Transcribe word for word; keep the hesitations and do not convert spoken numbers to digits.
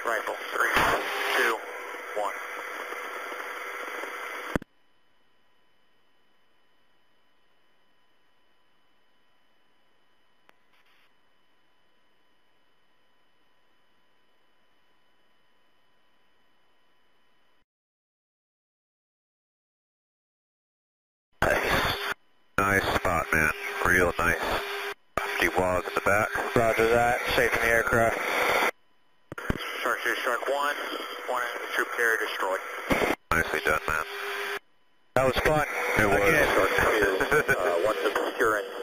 rifle. Three, two, one. Nice spot, man. Real nice. Empty walls in the back. Roger that. Safe in the aircraft. Shark two, Shark one. One enemy troop carrier destroyed. Nicely done, man. That was fun. It was. Again. Shark two, uh, one to securing